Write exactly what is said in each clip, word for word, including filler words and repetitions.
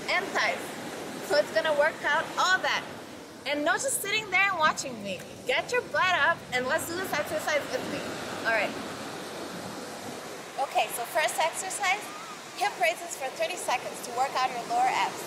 and thighs. So it's gonna work out all that. And not just sitting there and watching me. Get your butt up and let's do this exercise with me. All right. Okay, so first exercise, hip raises for thirty seconds to work out your lower abs.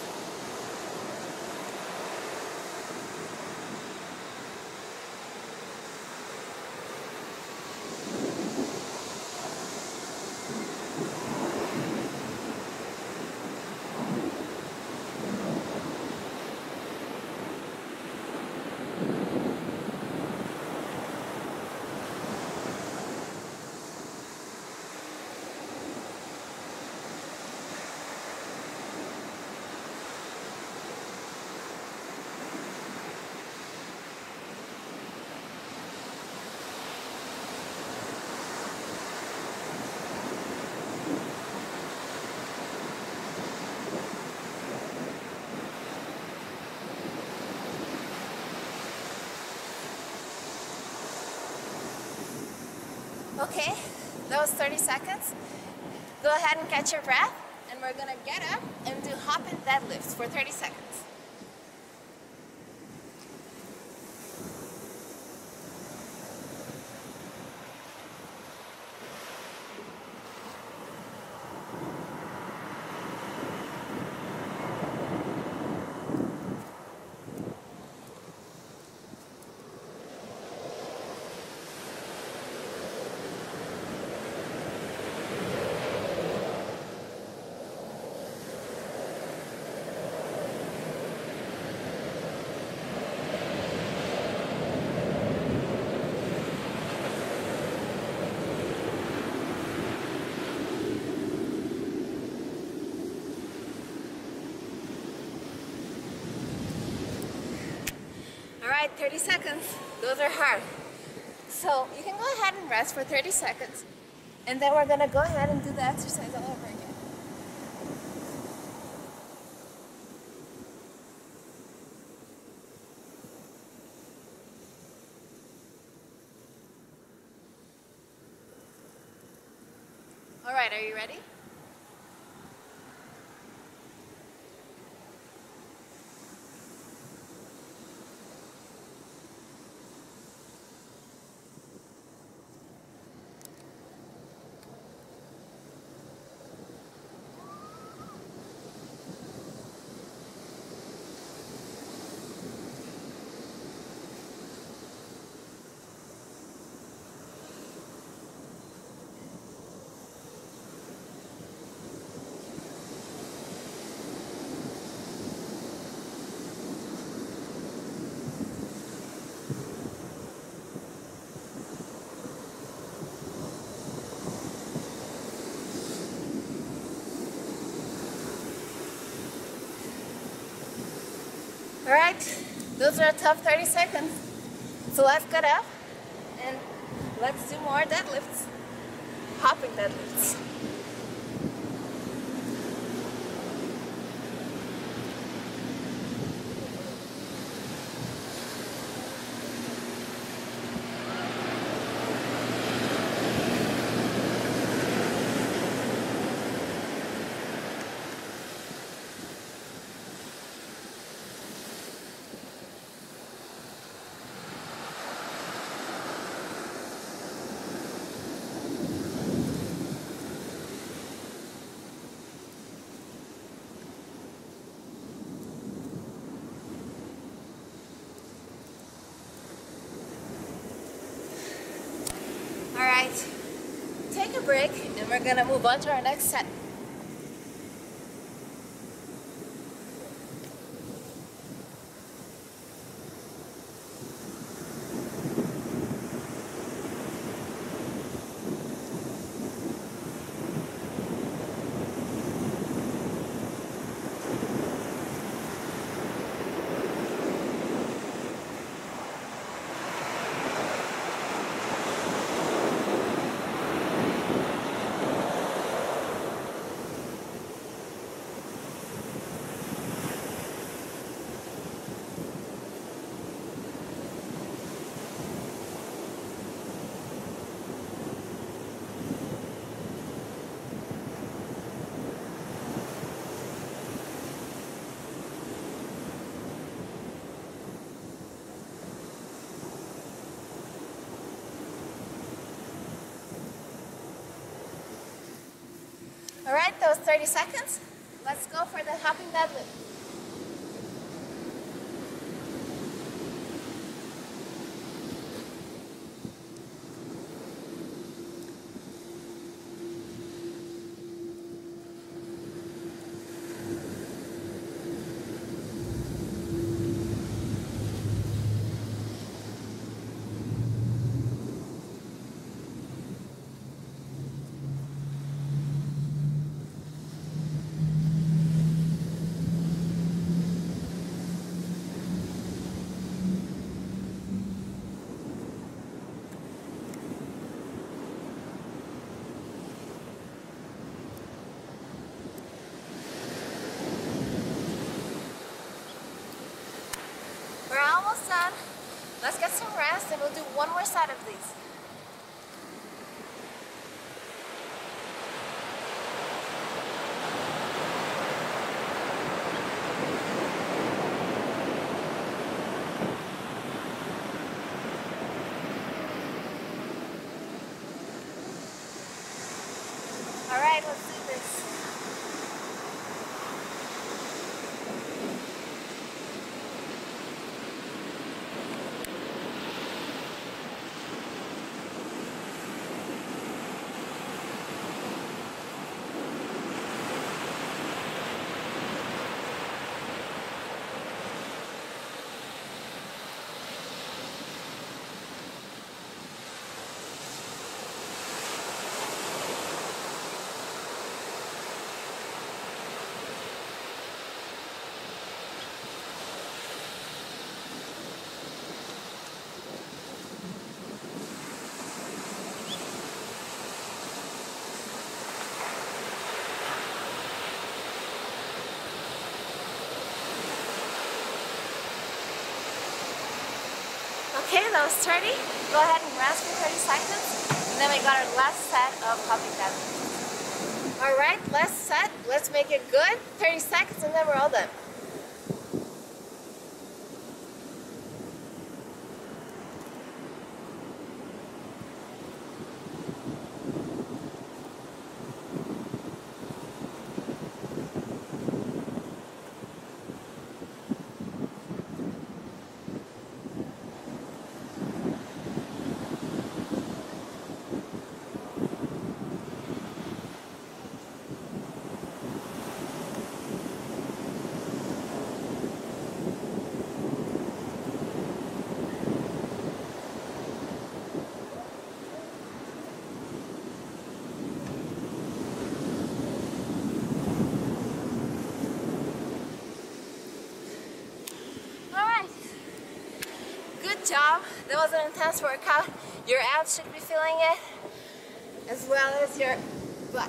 Okay, that was thirty seconds. Go ahead and catch your breath, and we're gonna get up and do hopping deadlifts for thirty seconds. Alright, thirty seconds. Those are hard. So you can go ahead and rest for thirty seconds. And then we're gonna go ahead and do the exercise all over again. Alright, are you ready? Alright, those are a tough thirty seconds. So let's get up and let's do more deadlifts. Hopping deadlifts. Alright, take a break and we're gonna move on to our next set. Alright, those thirty seconds. Let's go for the hopping deadlift. We're almost done. Let's get some rest and we'll do one more set of these. Alright, let's do this. Okay, that was thirty. Go ahead and rest for thirty seconds. And then we got our last set of hopping deadlifts. Alright, last set. Let's make it good. thirty seconds and then we're all done. Good job. That was an intense workout. Your abs should be feeling it, as well as your butt.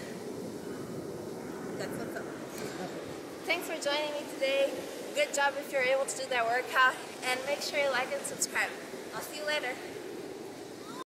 That's what's up. Thanks for joining me today. Good job if you're able to do that workout. And make sure you like and subscribe. I'll see you later.